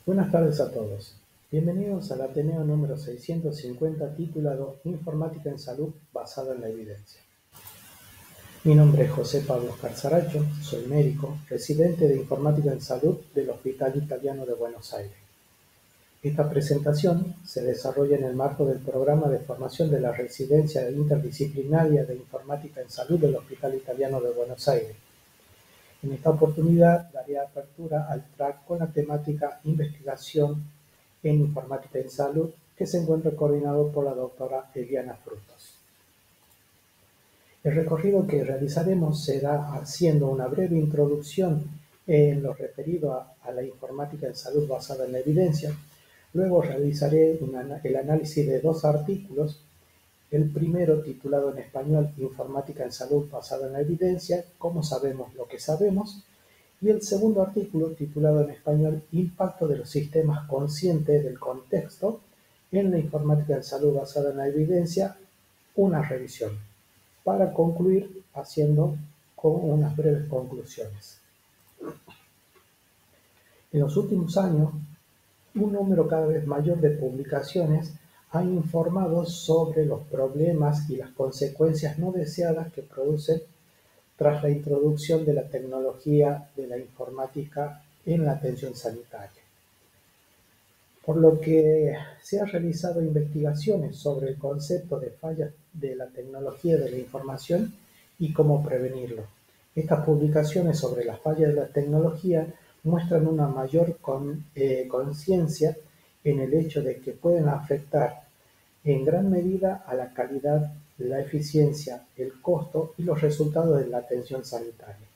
Buenas tardes a todos. Bienvenidos al Ateneo número 650 titulado Informática en Salud basada en la evidencia. Mi nombre es José Pablo Saracho, soy médico, residente de Informática en Salud del Hospital Italiano de Buenos Aires. Esta presentación se desarrolla en el marco del programa de formación de la Residencia Interdisciplinaria de Informática en Salud del Hospital Italiano de Buenos Aires. En esta oportunidad daré apertura al track con la temática Investigación en Informática en Salud, que se encuentra coordinado por la doctora Eliana Frutos. El recorrido que realizaremos será haciendo una breve introducción en lo referido a la informática en salud basada en la evidencia. Luego realizaré el análisis de dos artículos. El primero, titulado en español Informática en salud basada en la evidencia, ¿cómo sabemos lo que sabemos? Y el segundo artículo, titulado en español Impacto de los sistemas conscientes del contexto en la informática en salud basada en la evidencia, una revisión, para concluir haciendo con unas breves conclusiones. En los últimos años, un número cada vez mayor de publicaciones ha informado sobre los problemas y las consecuencias no deseadas que producen tras la introducción de la tecnología de la informática en la atención sanitaria. Por lo que se han realizado investigaciones sobre el concepto de fallas de la tecnología de la información y cómo prevenirlo. Estas publicaciones sobre las fallas de la tecnología muestran una mayor conciencia en el hecho de que pueden afectar en gran medida a la calidad, la eficiencia, el costo y los resultados de la atención sanitaria.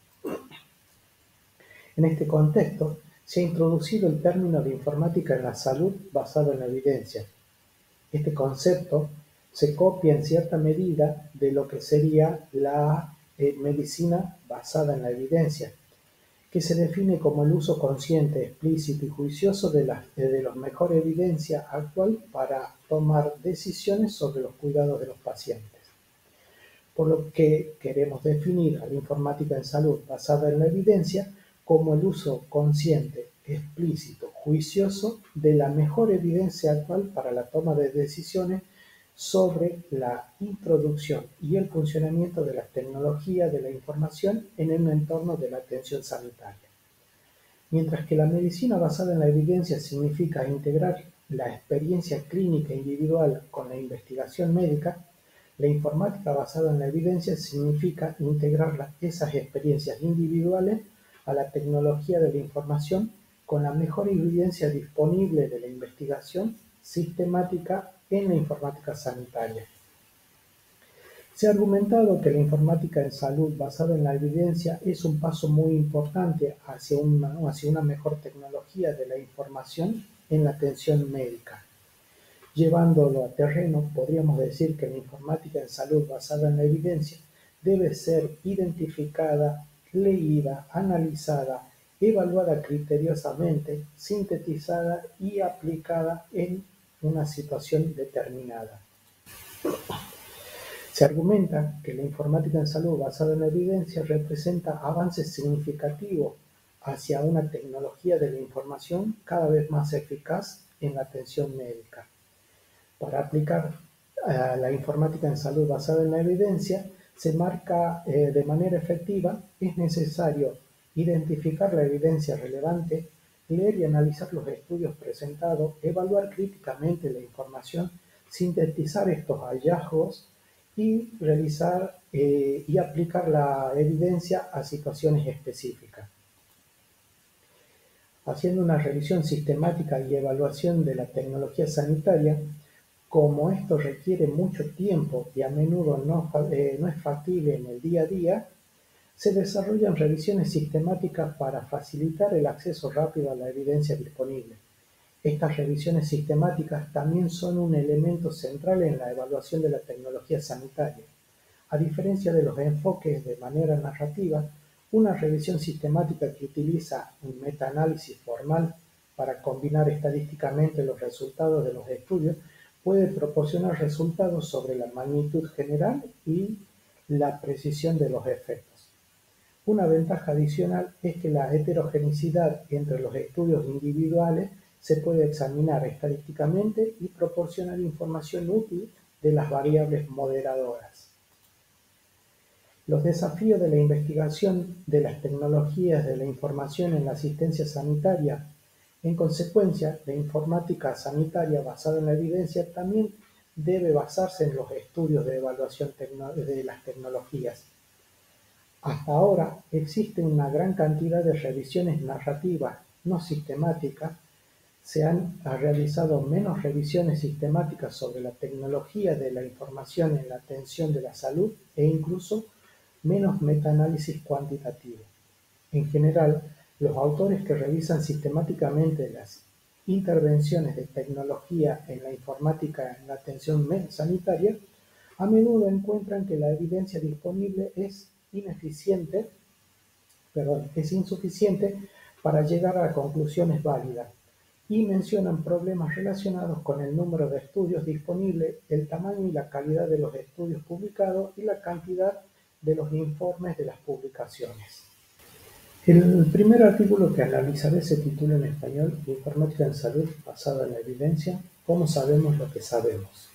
En este contexto, se ha introducido el término de informática en la salud basado en la evidencia. Este concepto se copia en cierta medida de lo que sería la medicina basada en la evidencia, que se define como el uso consciente, explícito y juicioso de la mejor evidencia actual para tomar decisiones sobre los cuidados de los pacientes. Por lo que queremos definir a la informática en salud basada en la evidencia como el uso consciente, explícito, juicioso de la mejor evidencia actual para la toma de decisiones sobre la introducción y el funcionamiento de las tecnologías de la información en el entorno de la atención sanitaria. Mientras que la medicina basada en la evidencia significa integrar la experiencia clínica individual con la investigación médica, la informática basada en la evidencia significa integrar esas experiencias individuales a la tecnología de la información con la mejor evidencia disponible de la investigación sistemática en la informática sanitaria. Se ha argumentado que la informática en salud basada en la evidencia es un paso muy importante hacia una mejor tecnología de la información en la atención médica. Llevándolo a terreno, podríamos decir que la informática en salud basada en la evidencia debe ser identificada, leída, analizada, evaluada criteriosamente, sintetizada y aplicada en una situación determinada. Se argumenta que la informática en salud basada en la evidencia representa avances significativos hacia una tecnología de la información cada vez más eficaz en la atención médica. Para aplicar la informática en salud basada en la evidencia, se marca de manera efectiva, es necesario identificar la evidencia relevante, leer y analizar los estudios presentados, evaluar críticamente la información, sintetizar estos hallazgos y realizar y aplicar la evidencia a situaciones específicas. Haciendo una revisión sistemática y evaluación de la tecnología sanitaria, como esto requiere mucho tiempo y a menudo no es factible en el día a día, se desarrollan revisiones sistemáticas para facilitar el acceso rápido a la evidencia disponible. Estas revisiones sistemáticas también son un elemento central en la evaluación de la tecnología sanitaria. A diferencia de los enfoques de manera narrativa, una revisión sistemática que utiliza un metaanálisis formal para combinar estadísticamente los resultados de los estudios puede proporcionar resultados sobre la magnitud general y la precisión de los efectos. Una ventaja adicional es que la heterogeneidad entre los estudios individuales se puede examinar estadísticamente y proporcionar información útil de las variables moderadoras. Los desafíos de la investigación de las tecnologías de la información en la asistencia sanitaria. En consecuencia, la informática sanitaria basada en la evidencia también debe basarse en los estudios de evaluación de las tecnologías. Hasta ahora existe una gran cantidad de revisiones narrativas no sistemáticas. Se han realizado menos revisiones sistemáticas sobre la tecnología de la información en la atención de la salud e incluso menos metaanálisis cuantitativo. En general, los autores que revisan sistemáticamente las intervenciones de tecnología en la informática en la atención sanitaria a menudo encuentran que la evidencia disponible es insuficiente para llegar a conclusiones válidas y mencionan problemas relacionados con el número de estudios disponibles, el tamaño y la calidad de los estudios publicados y la cantidad de los informes de las publicaciones. El primer artículo que analizaré se titula en español Informática en salud basada en la evidencia, ¿cómo sabemos lo que sabemos?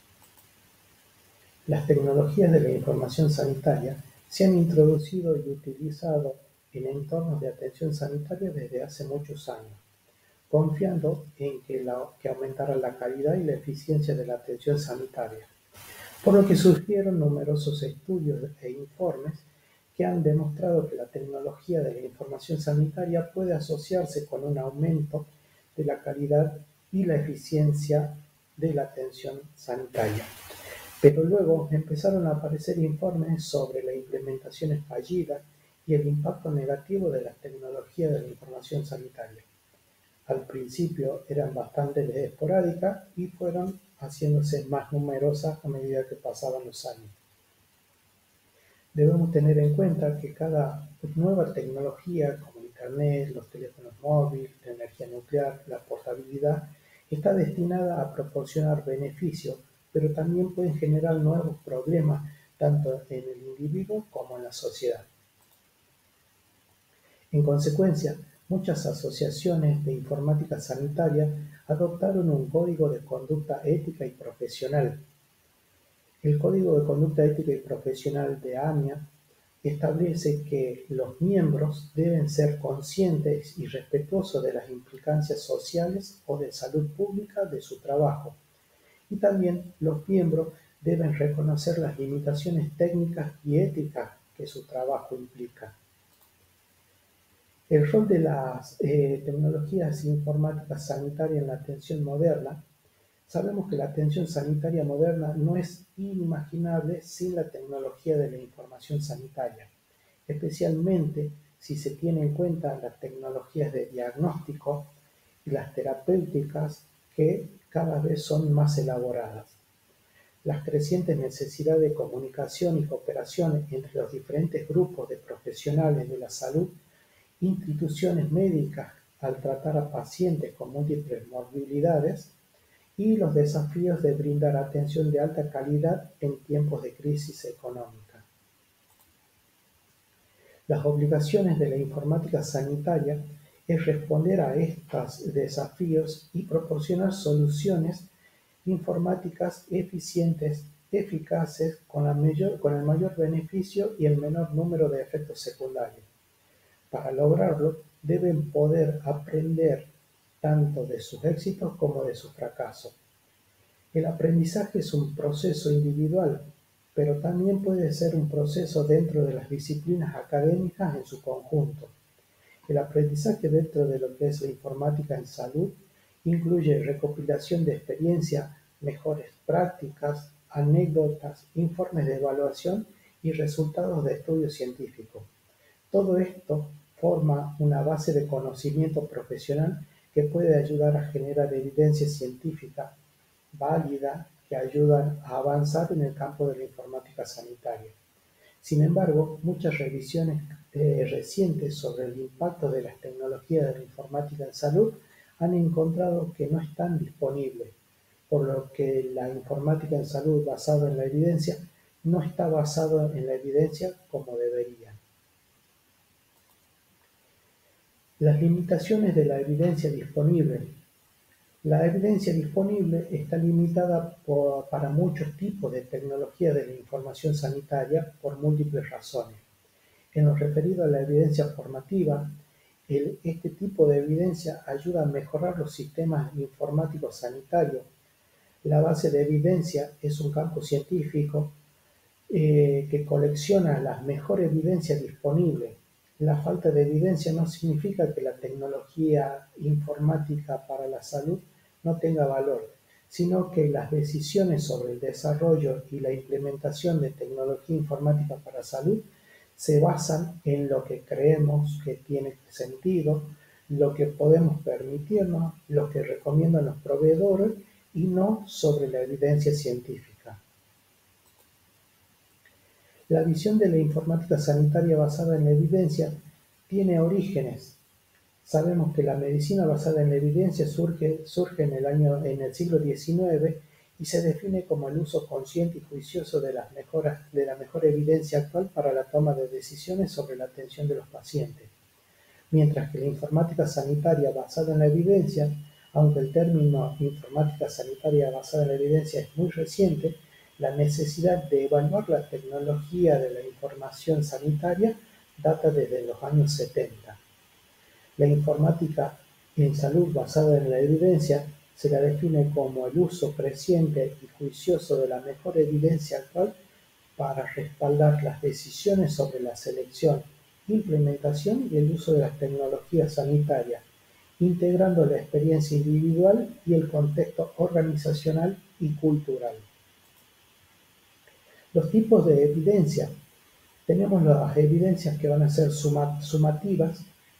Las tecnologías de la información sanitaria se han introducido y utilizado en entornos de atención sanitaria desde hace muchos años, confiando en que aumentará la calidad y la eficiencia de la atención sanitaria, por lo que surgieron numerosos estudios e informes que han demostrado que la tecnología de la información sanitaria puede asociarse con un aumento de la calidad y la eficiencia de la atención sanitaria. Pero luego empezaron a aparecer informes sobre la implementación fallida y el impacto negativo de la tecnología de la información sanitaria. Al principio eran bastante esporádicas y fueron haciéndose más numerosas a medida que pasaban los años. Debemos tener en cuenta que cada nueva tecnología, como Internet, los teléfonos móviles, la energía nuclear, la portabilidad, está destinada a proporcionar beneficios, pero también pueden generar nuevos problemas tanto en el individuo como en la sociedad. En consecuencia, muchas asociaciones de informática sanitaria adoptaron un código de conducta ética y profesional. El Código de Conducta Ética y Profesional de AMIA establece que los miembros deben ser conscientes y respetuosos de las implicancias sociales o de salud pública de su trabajo, y también los miembros deben reconocer las limitaciones técnicas y éticas que su trabajo implica. El rol de las tecnologías informáticas sanitarias en la atención moderna. Sabemos que la atención sanitaria moderna no es inimaginable sin la tecnología de la información sanitaria, especialmente si se tiene en cuenta las tecnologías de diagnóstico y las terapéuticas que cada vez son más elaboradas. Las crecientes necesidades de comunicación y cooperación entre los diferentes grupos de profesionales de la salud, instituciones médicas al tratar a pacientes con múltiples morbilidades, y los desafíos de brindar atención de alta calidad en tiempos de crisis económica. Las obligaciones de la informática sanitaria es responder a estos desafíos y proporcionar soluciones informáticas eficientes, eficaces, con el mayor beneficio y el menor número de efectos secundarios. Para lograrlo, deben poder aprender tanto de sus éxitos como de sus fracasos. El aprendizaje es un proceso individual, pero también puede ser un proceso dentro de las disciplinas académicas en su conjunto. El aprendizaje dentro de lo que es la informática en salud incluye recopilación de experiencia, mejores prácticas, anécdotas, informes de evaluación y resultados de estudios científicos. Todo esto forma una base de conocimiento profesional que puede ayudar a generar evidencia científica válida que ayudan a avanzar en el campo de la informática sanitaria. Sin embargo, muchas revisiones recientes sobre el impacto de las tecnologías de la informática en salud han encontrado que no están disponibles, por lo que la informática en salud basada en la evidencia no está basada en la evidencia como debería. Las limitaciones de la evidencia disponible. La evidencia disponible está limitada para muchos tipos de tecnología de la información sanitaria por múltiples razones. En lo referido a la evidencia formativa, este tipo de evidencia ayuda a mejorar los sistemas informáticos sanitarios. La base de evidencia es un campo científico que colecciona la mejor evidencia disponible. La falta de evidencia no significa que la tecnología informática para la salud no tenga valor, sino que las decisiones sobre el desarrollo y la implementación de tecnología informática para salud se basan en lo que creemos que tiene sentido, lo que podemos permitirnos, lo que recomiendan los proveedores y no sobre la evidencia científica. La visión de la informática sanitaria basada en la evidencia tiene orígenes. Sabemos que la medicina basada en la evidencia surge en el siglo XIX y se define como el uso consciente y juicioso de la mejor evidencia actual para la toma de decisiones sobre la atención de los pacientes. Mientras que la informática sanitaria basada en la evidencia, aunque el término informática sanitaria basada en la evidencia es muy reciente, la necesidad de evaluar la tecnología de la información sanitaria data desde los años 70. La informática en salud basada en la evidencia se la define como el uso presciente y juicioso de la mejor evidencia actual para respaldar las decisiones sobre la selección, implementación y el uso de las tecnologías sanitarias, integrando la experiencia individual y el contexto organizacional y cultural. Los tipos de evidencia. Tenemos las evidencias que van a ser sumativas,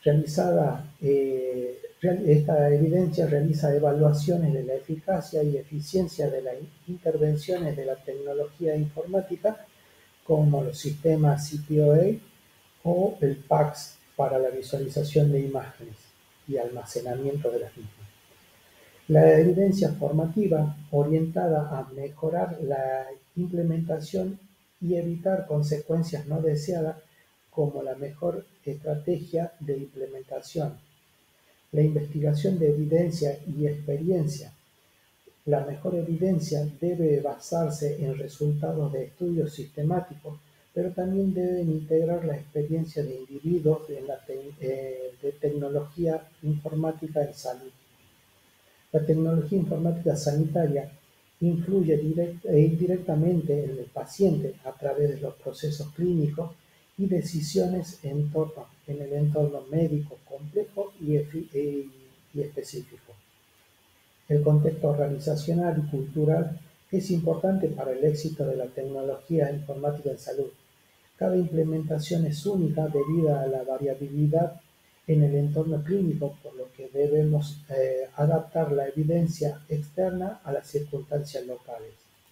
esta evidencia realiza evaluaciones de la eficacia y eficiencia de las intervenciones de la tecnología informática, como los sistemas CPOA o el PACS para la visualización de imágenes y almacenamiento de las mismas. La evidencia formativa orientada a mejorar la implementación y evitar consecuencias no deseadas como la mejor estrategia de implementación. La investigación de evidencia y experiencia. La mejor evidencia debe basarse en resultados de estudios sistemáticos, pero también deben integrar la experiencia de individuos de tecnología informática en salud. La tecnología informática sanitaria influye indirectamente en el paciente a través de los procesos clínicos y decisiones en el entorno médico complejo y específico. El contexto organizacional y cultural es importante para el éxito de la tecnología informática en salud. Cada implementación es única debido a la variabilidad en el entorno clínico, por lo que debemos adaptar la evidencia externa a las circunstancias locales.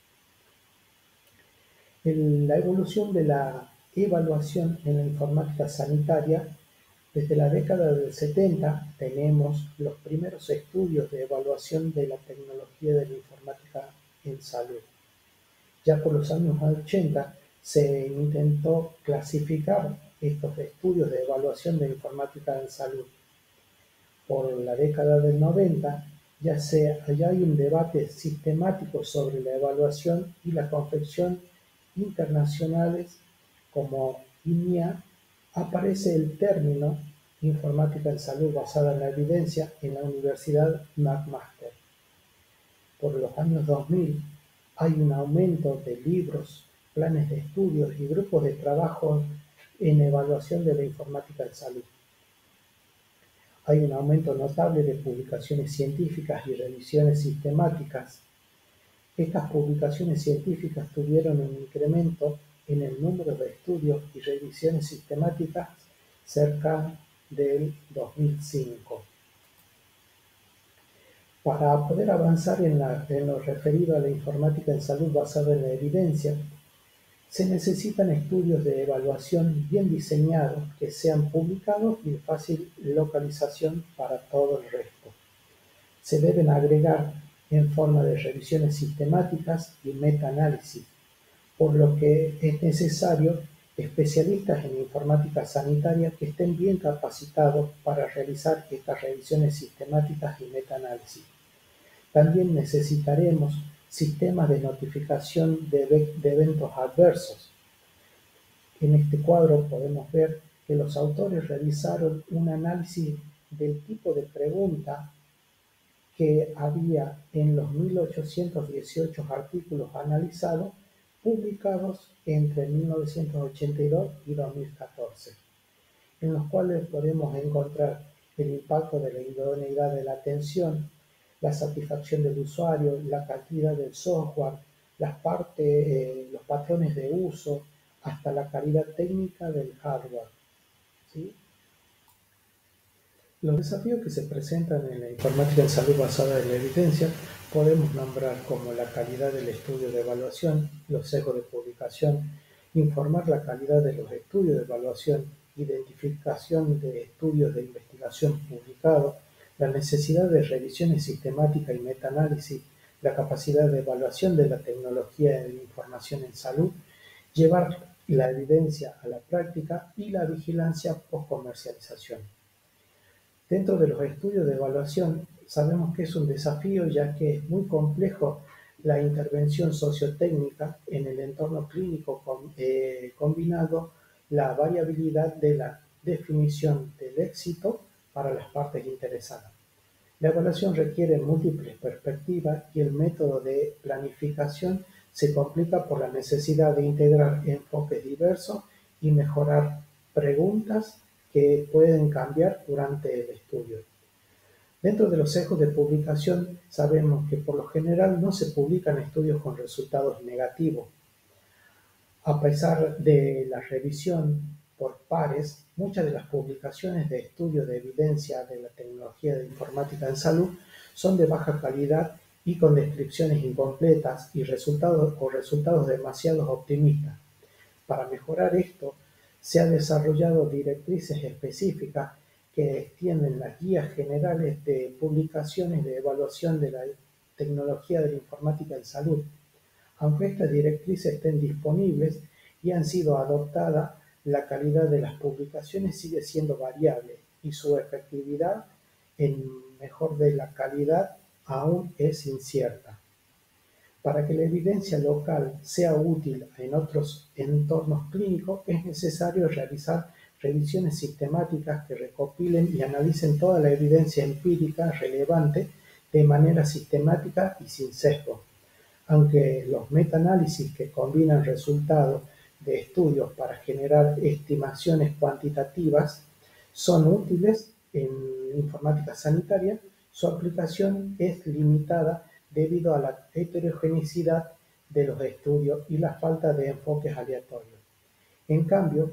La evolución de la evaluación en la informática sanitaria. Desde la década del 70 tenemos los primeros estudios de evaluación de la tecnología de la informática en salud. Ya por los años 80 se intentó clasificar estos estudios de evaluación de informática en salud. Por la década del 90 ya hay un debate sistemático sobre la evaluación y la confección internacionales como INIA. Aparece el término informática en salud basada en la evidencia en la Universidad McMaster. Por los años 2000 hay un aumento de libros, planes de estudios y grupos de trabajo en evaluación de la informática en salud. Hay un aumento notable de publicaciones científicas y revisiones sistemáticas. Estas publicaciones científicas tuvieron un incremento en el número de estudios y revisiones sistemáticas cerca del 2005. Para poder avanzar en lo referido a la informática en salud basada en la evidencia, se necesitan estudios de evaluación bien diseñados que sean publicados y de fácil localización para todo el resto. Se deben agregar en forma de revisiones sistemáticas y metaanálisis, por lo que es necesario especialistas en informática sanitaria que estén bien capacitados para realizar estas revisiones sistemáticas y metaanálisis. También necesitaremos sistemas de notificación de eventos adversos. En este cuadro podemos ver que los autores realizaron un análisis del tipo de pregunta que había en los 1818 artículos analizados publicados entre 1982 y 2014, en los cuales podemos encontrar el impacto de la idoneidad de la atención, la satisfacción del usuario, la calidad del software, los patrones de uso, hasta la calidad técnica del hardware, ¿sí? Los desafíos que se presentan en la informática en salud basada en la evidencia podemos nombrar como la calidad del estudio de evaluación, los sesgos de publicación, informar la calidad de los estudios de evaluación, identificación de estudios de investigación publicados, la necesidad de revisiones sistemáticas y metaanálisis, la capacidad de evaluación de la tecnología de información en salud, llevar la evidencia a la práctica y la vigilancia post-comercialización. Dentro de los estudios de evaluación, sabemos que es un desafío ya que es muy complejo la intervención sociotécnica en el entorno clínico combinado la variabilidad de la definición del éxito para las partes interesadas. La evaluación requiere múltiples perspectivas y el método de planificación se complica por la necesidad de integrar enfoques diversos y mejorar preguntas que pueden cambiar durante el estudio. Dentro de los sesgos de publicación, sabemos que por lo general no se publican estudios con resultados negativos. A pesar de la revisión por pares, muchas de las publicaciones de estudios de evidencia de la tecnología de informática en salud son de baja calidad y con descripciones incompletas y resultados demasiado optimistas. Para mejorar esto, se han desarrollado directrices específicas que extienden las guías generales de publicaciones de evaluación de la tecnología de la informática en salud. Aunque estas directrices estén disponibles y han sido adoptadas, la calidad de las publicaciones sigue siendo variable y su efectividad en mejor de la calidad aún es incierta. Para que la evidencia local sea útil en otros entornos clínicos, es necesario realizar revisiones sistemáticas que recopilen y analicen toda la evidencia empírica relevante de manera sistemática y sin sesgo. Aunque los metaanálisis que combinan resultados de estudios para generar estimaciones cuantitativas son útiles en informática sanitaria, su aplicación es limitada debido a la heterogeneidad de los estudios y la falta de enfoques aleatorios. En cambio,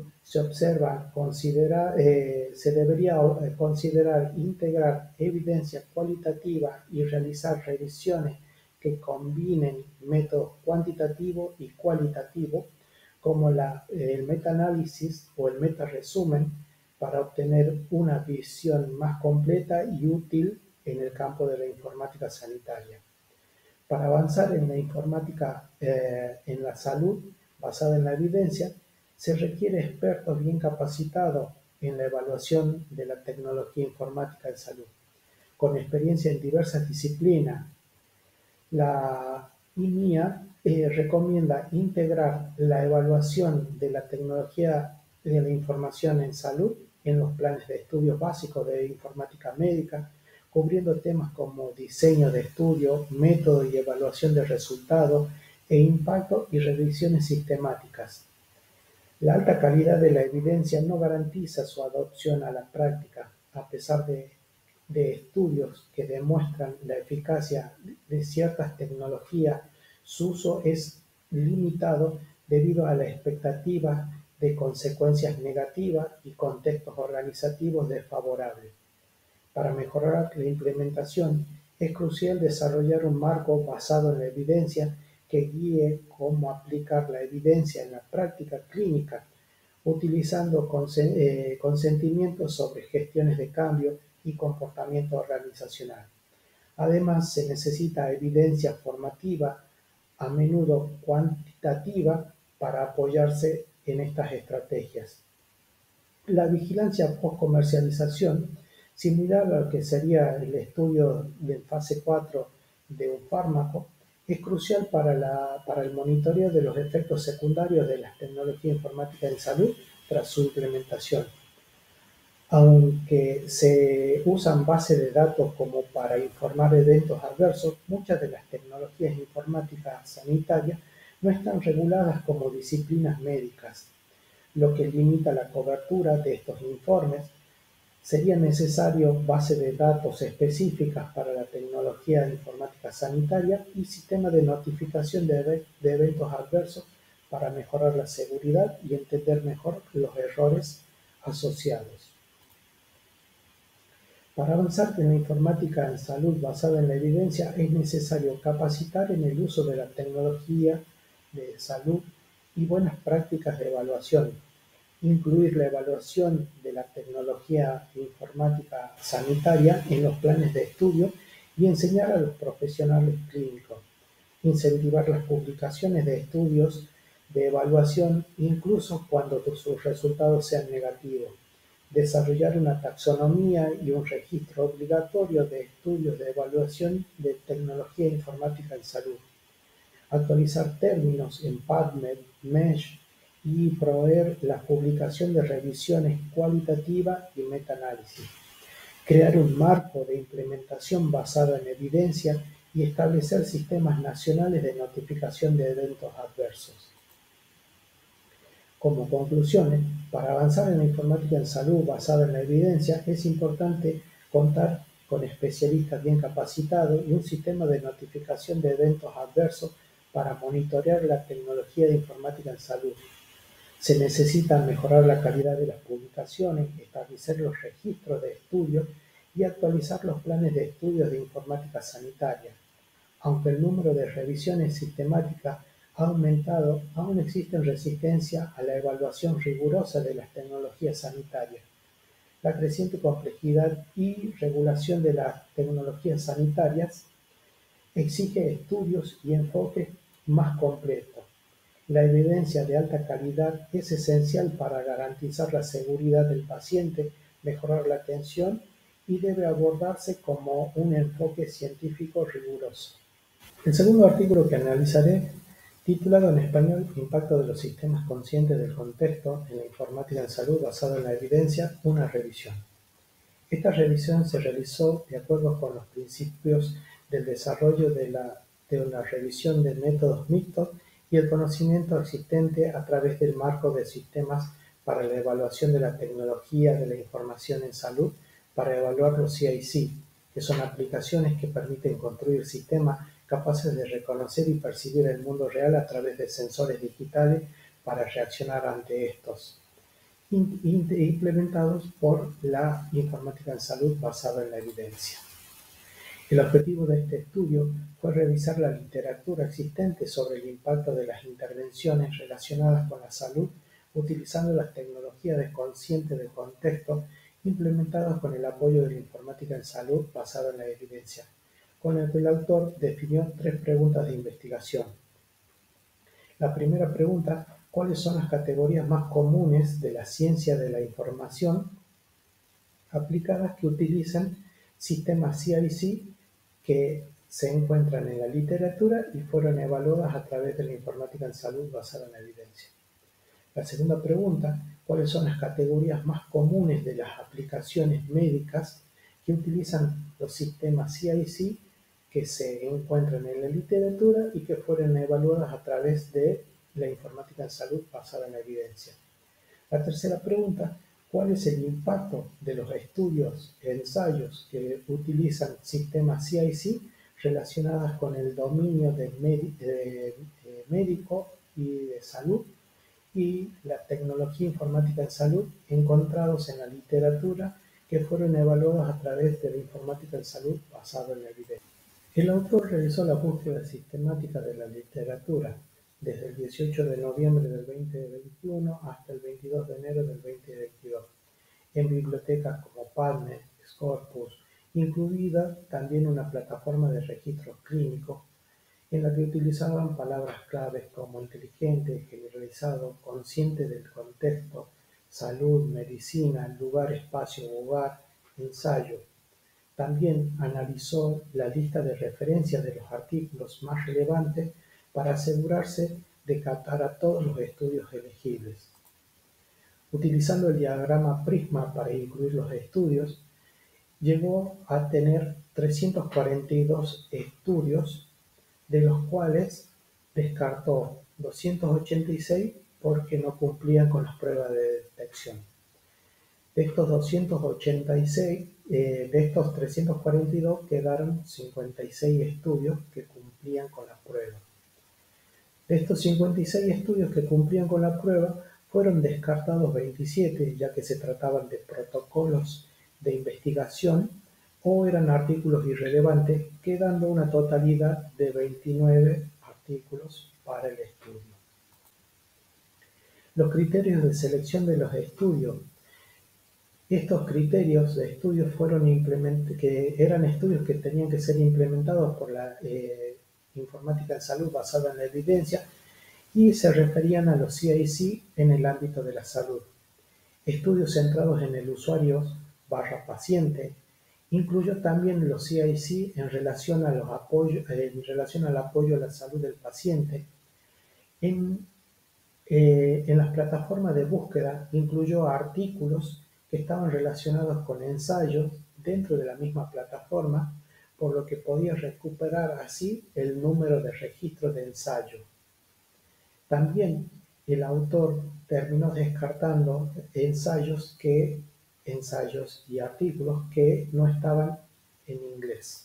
se debería considerar integrar evidencia cualitativa y realizar revisiones que combinen métodos cuantitativos y cualitativos, como el metaanálisis o el metaresumen, para obtener una visión más completa y útil en el campo de la informática sanitaria. Para avanzar en la informática en la salud basada en la evidencia, se requiere expertos bien capacitados en la evaluación de la tecnología informática en salud, con experiencia en diversas disciplinas. La INIA recomienda integrar la evaluación de la tecnología de la información en salud en los planes de estudios básicos de informática médica, cubriendo temas como diseño de estudio, método y evaluación de resultados e impacto y revisiones sistemáticas. La alta calidad de la evidencia no garantiza su adopción a la práctica, a pesar de estudios que demuestran la eficacia de ciertas tecnologías. Su uso es limitado debido a la expectativa de consecuencias negativas y contextos organizativos desfavorables. Para mejorar la implementación, es crucial desarrollar un marco basado en la evidencia que guíe cómo aplicar la evidencia en la práctica clínica, utilizando consentimientos sobre gestiones de cambio y comportamiento organizacional. Además, se necesita evidencia formativa, a menudo cuantitativa, para apoyarse en estas estrategias. La vigilancia post-comercialización, similar a lo que sería el estudio de fase 4 de un fármaco es crucial para el monitoreo de los efectos secundarios de las tecnologías informáticas en salud tras su implementación. Aunque se usan bases de datos como para informar eventos adversos, muchas de las tecnologías informáticas sanitarias no están reguladas como disciplinas médicas, lo que limita la cobertura de estos informes. Sería necesario bases de datos específicas para la tecnología informática sanitaria y sistemas de notificación de eventos adversos para mejorar la seguridad y entender mejor los errores asociados. Para avanzar en la informática en salud basada en la evidencia es necesario capacitar en el uso de la tecnología de salud y buenas prácticas de evaluación, incluir la evaluación de la tecnología informática sanitaria en los planes de estudio y enseñar a los profesionales clínicos, incentivar las publicaciones de estudios de evaluación incluso cuando sus resultados sean negativos, desarrollar una taxonomía y un registro obligatorio de estudios de evaluación de tecnología informática en salud, actualizar términos en PubMed, MESH y proveer la publicación de revisiones cualitativas y metaanálisis, crear un marco de implementación basado en evidencia y establecer sistemas nacionales de notificación de eventos adversos. Como conclusiones, para avanzar en la informática en salud basada en la evidencia, es importante contar con especialistas bien capacitados y un sistema de notificación de eventos adversos para monitorear la tecnología de informática en salud. Se necesita mejorar la calidad de las publicaciones, establecer los registros de estudios y actualizar los planes de estudios de informática sanitaria. Aunque el número de revisiones sistemáticas ha aumentado, aún existe resistencia a la evaluación rigurosa de las tecnologías sanitarias. La creciente complejidad y regulación de las tecnologías sanitarias exige estudios y enfoques más completos. La evidencia de alta calidad es esencial para garantizar la seguridad del paciente, mejorar la atención y debe abordarse como un enfoque científico riguroso. El segundo artículo que analizaré, titulado en español "Impacto de los sistemas conscientes del contexto en la informática en salud basado en la evidencia, una revisión". Esta revisión se realizó de acuerdo con los principios del desarrollo de una revisión de métodos mixtos y el conocimiento existente a través del marco de sistemas para la evaluación de la tecnología de la información en salud para evaluar los CIC, que son aplicaciones que permiten construir sistemas capaces de reconocer y percibir el mundo real a través de sensores digitales para reaccionar ante estos, implementados por la informática en salud basada en la evidencia. El objetivo de este estudio fue revisar la literatura existente sobre el impacto de las intervenciones relacionadas con la salud utilizando las tecnologías de consciente del contexto implementadas con el apoyo de la informática en salud basada en la evidencia, con el que el autor definió 3 preguntas de investigación. La primera pregunta: ¿cuáles son las categorías más comunes de la ciencia de la información aplicadas que utilizan sistemas CIC que se encuentran en la literatura y fueron evaluadas a través de la informática en salud basada en la evidencia? La segunda pregunta: ¿cuáles son las categorías más comunes de las aplicaciones médicas que utilizan los sistemas CIC que se encuentran en la literatura y que fueron evaluadas a través de la informática en salud basada en la evidencia? La tercera pregunta: ¿cuál es el impacto de los estudios e ensayos que utilizan sistemas CIC relacionados con el dominio médico y de salud y la tecnología informática en salud encontrados en la literatura que fueron evaluados a través de la informática en salud basada en la evidencia? El autor realizó la búsqueda sistemática de la literatura desde el 18 de noviembre del 2021 hasta el 22 de enero del 2022, en bibliotecas como PubMed, Scopus, incluida también una plataforma de registros clínicos en la que utilizaban palabras claves como inteligente, generalizado, consciente del contexto, salud, medicina, lugar, espacio, hogar, ensayo. También analizó la lista de referencias de los artículos más relevantes para asegurarse de captar a todos los estudios elegibles. Utilizando el diagrama Prisma para incluir los estudios, llegó a tener 342 estudios, de los cuales descartó 286 porque no cumplían con las pruebas de detección. De estos 286, de estos 342 quedaron 56 estudios que cumplían con la prueba. De estos 56 estudios que cumplían con la prueba, fueron descartados 27, ya que se trataban de protocolos de investigación o eran artículos irrelevantes, quedando una totalidad de 29 artículos para el estudio. Los criterios de selección de los estudios. Estos criterios de estudios eran estudios que tenían que ser implementados por la informática de salud basada en la evidencia y se referían a los CIC en el ámbito de la salud. Estudios centrados en el usuario/paciente. Incluyó también los CIC en relación al apoyo a la salud del paciente. En las plataformas de búsqueda incluyó artículos que estaban relacionados con ensayos dentro de la misma plataforma, por lo que podía recuperar así el número de registro de ensayo. También el autor terminó descartando ensayos y artículos que no estaban en inglés.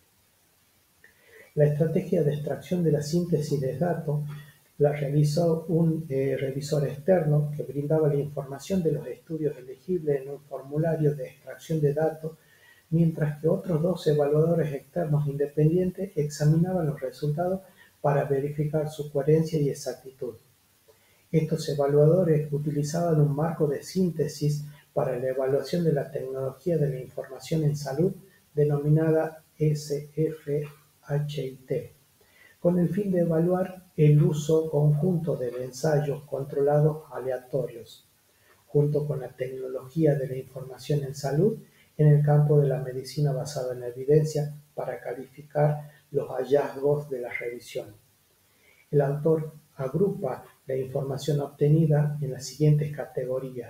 La estrategia de extracción de la síntesis de datos la realizó un revisor externo que brindaba la información de los estudios elegibles en un formulario de extracción de datos, mientras que otros dos evaluadores externos independientes examinaban los resultados para verificar su coherencia y exactitud. Estos evaluadores utilizaban un marco de síntesis para la evaluación de la tecnología de la información en salud, denominada SFHIT, con el fin de evaluar el uso conjunto de ensayos controlados aleatorios, junto con la tecnología de la información en salud en el campo de la medicina basada en la evidencia para calificar los hallazgos de la revisión. El autor agrupa la información obtenida en las siguientes categorías: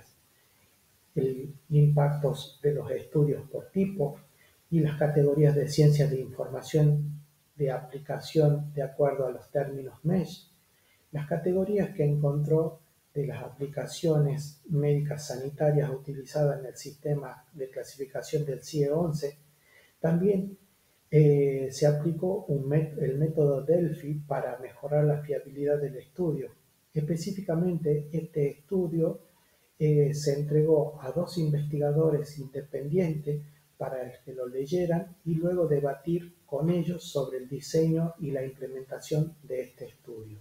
impactos de los estudios por tipo y las categorías de ciencias de información de aplicación de acuerdo a los términos MESH, las categorías que encontró de las aplicaciones médicas sanitarias utilizadas en el sistema de clasificación del CIE-11. También se aplicó el método Delphi para mejorar la fiabilidad del estudio. Específicamente, este estudio se entregó a 2 investigadores independientes para que lo leyeran y luego debatir con ellos sobre el diseño y la implementación de este estudio.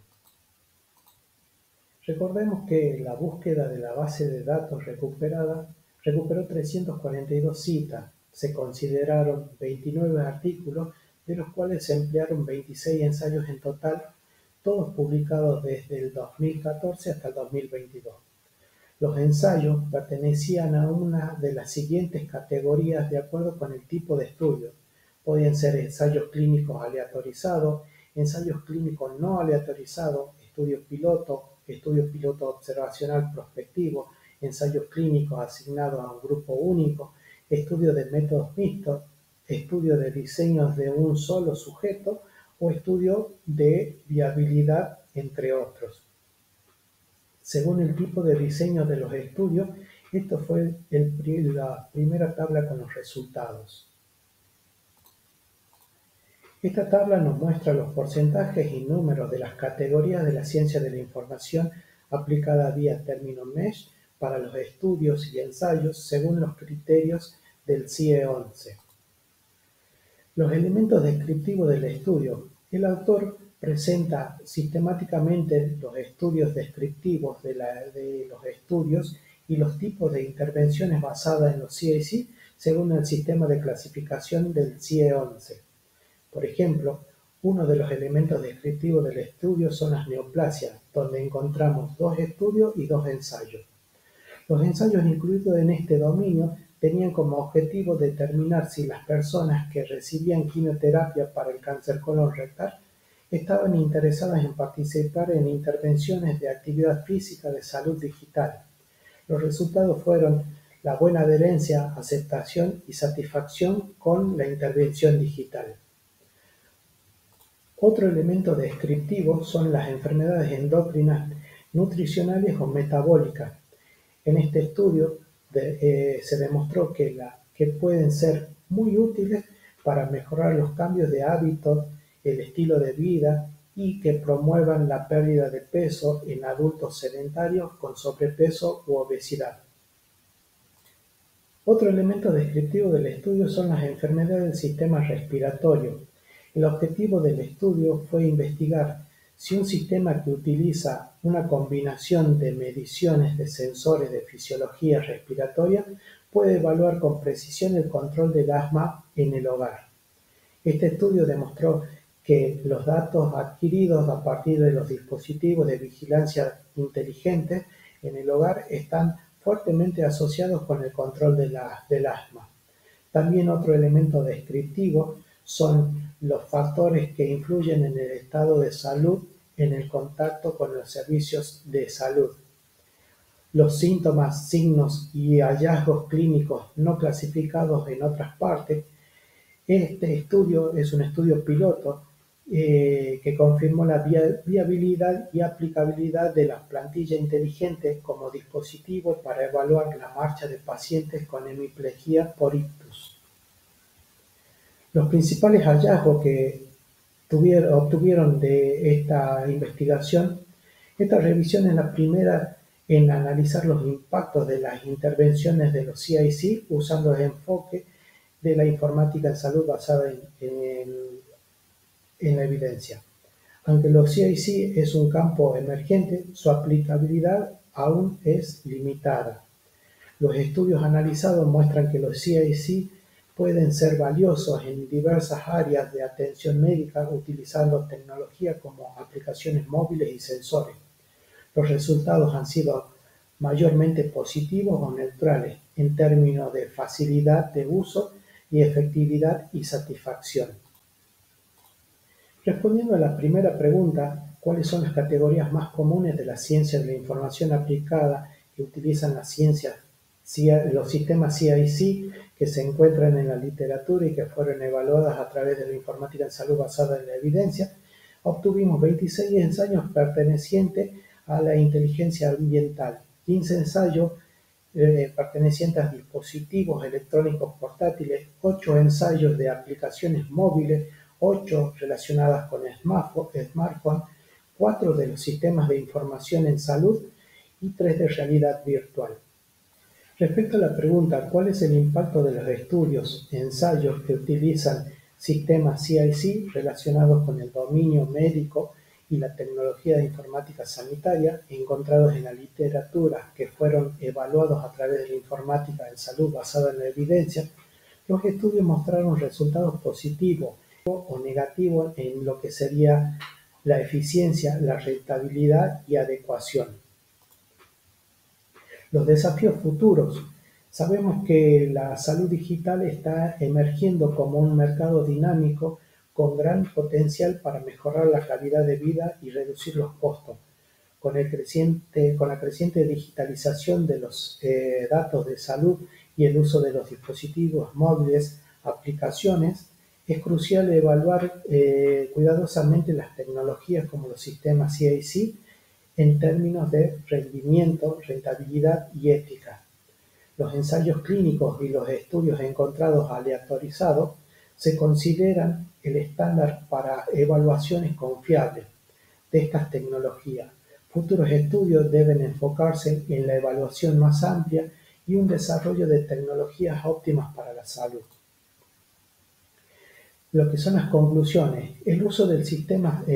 Recordemos que la búsqueda de la base de datos recuperó 342 citas. Se consideraron 29 artículos, de los cuales se emplearon 26 ensayos en total, todos publicados desde el 2014 hasta el 2022. Los ensayos pertenecían a una de las siguientes categorías de acuerdo con el tipo de estudio. Podían ser ensayos clínicos aleatorizados, ensayos clínicos no aleatorizados, estudio piloto observacional prospectivo, ensayos clínicos asignados a un grupo único, estudio de métodos mixtos, estudio de diseños de un solo sujeto o estudio de viabilidad, entre otros. Según el tipo de diseño de los estudios, esto fue la primera tabla con los resultados. Esta tabla nos muestra los porcentajes y números de las categorías de la ciencia de la información aplicada vía término MESH para los estudios y ensayos según los criterios del CIE-11. Los elementos descriptivos del estudio. El autor presenta sistemáticamente los estudios descriptivos de los estudios y los tipos de intervenciones basadas en los CIC según el sistema de clasificación del CIE-11. Por ejemplo, uno de los elementos descriptivos del estudio son las neoplasias, donde encontramos 2 estudios y 2 ensayos. Los ensayos incluidos en este dominio tenían como objetivo determinar si las personas que recibían quimioterapia para el cáncer colorectal estaban interesadas en participar en intervenciones de actividad física de salud digital. Los resultados fueron la buena adherencia, aceptación y satisfacción con la intervención digital. Otro elemento descriptivo son las enfermedades endocrinas, nutricionales o metabólicas. En este estudio se demostró que pueden ser muy útiles para mejorar los cambios de hábitos, el estilo de vida y que promuevan la pérdida de peso en adultos sedentarios con sobrepeso u obesidad. Otro elemento descriptivo del estudio son las enfermedades del sistema respiratorio. El objetivo del estudio fue investigar si un sistema que utiliza una combinación de mediciones de sensores de fisiología respiratoria puede evaluar con precisión el control del asma en el hogar. Este estudio demostró que los datos adquiridos a partir de los dispositivos de vigilancia inteligentes en el hogar están fuertemente asociados con el control del asma. También otro elemento descriptivo son los factores que influyen en el estado de salud en el contacto con los servicios de salud. Los síntomas, signos y hallazgos clínicos no clasificados en otras partes. Este estudio es un estudio piloto que confirmó la viabilidad y aplicabilidad de la plantilla inteligente como dispositivo para evaluar la marcha de pacientes con hemiplegia por ictus. Los principales hallazgos que obtuvieron de esta investigación, esta revisión es la primera en analizar los impactos de las intervenciones de los CIC usando el enfoque de la informática en salud basada en la evidencia. Aunque los CIC es un campo emergente, su aplicabilidad aún es limitada. Los estudios analizados muestran que los CIC pueden ser valiosos en diversas áreas de atención médica utilizando tecnología como aplicaciones móviles y sensores. Los resultados han sido mayormente positivos o neutrales en términos de facilidad de uso y efectividad y satisfacción. Respondiendo a la primera pregunta, ¿cuáles son las categorías más comunes de la ciencia de la información aplicada que utilizan los sistemas CIC que se encuentran en la literatura y que fueron evaluadas a través de la informática en salud basada en la evidencia? Obtuvimos 26 ensayos pertenecientes a la inteligencia ambiental, 15 ensayos pertenecientes a dispositivos electrónicos portátiles, 8 ensayos de aplicaciones móviles, 8 relacionadas con smartphone, 4 de los sistemas de información en salud y 3 de realidad virtual. Respecto a la pregunta ¿cuál es el impacto de los estudios, ensayos que utilizan sistemas CIC relacionados con el dominio médico y la tecnología de informática sanitaria encontrados en la literatura que fueron evaluados a través de la informática en salud basada en la evidencia? Los estudios mostraron resultados positivos o negativos en lo que sería la eficiencia, la rentabilidad y adecuación. Los desafíos futuros. Sabemos que la salud digital está emergiendo como un mercado dinámico con gran potencial para mejorar la calidad de vida y reducir los costos. Con la creciente digitalización de los datos de salud y el uso de los dispositivos móviles, aplicaciones, es crucial evaluar cuidadosamente las tecnologías como los sistemas CIC en términos de rendimiento, rentabilidad y ética. Los ensayos clínicos y los estudios encontrados aleatorizados se consideran el estándar para evaluaciones confiables de estas tecnologías. Futuros estudios deben enfocarse en la evaluación más amplia y un desarrollo de tecnologías óptimas para la salud. Lo que son las conclusiones. El uso de sistemas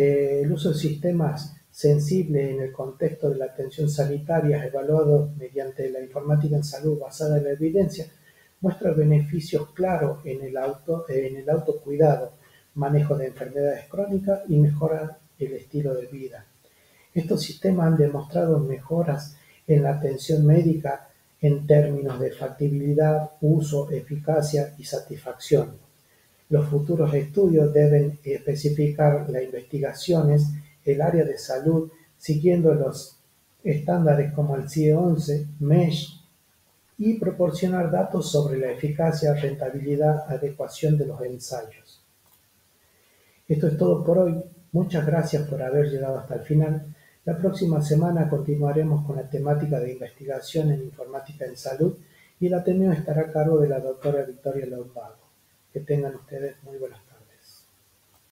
sensibles en el contexto de la atención sanitaria evaluados mediante la informática en salud basada en la evidencia muestra beneficios claros en el autocuidado, manejo de enfermedades crónicas y mejora el estilo de vida. Estos sistemas han demostrado mejoras en la atención médica en términos de factibilidad, uso, eficacia y satisfacción. Los futuros estudios deben especificar las investigaciones, el área de salud, siguiendo los estándares como el CIE-11, MESH, y proporcionar datos sobre la eficacia, rentabilidad, adecuación de los ensayos. Esto es todo por hoy. Muchas gracias por haber llegado hasta el final. La próxima semana continuaremos con la temática de investigación en informática en salud y el Ateneo estará a cargo de la doctora Victoria Lombardo. Que tengan ustedes muy buenas tardes.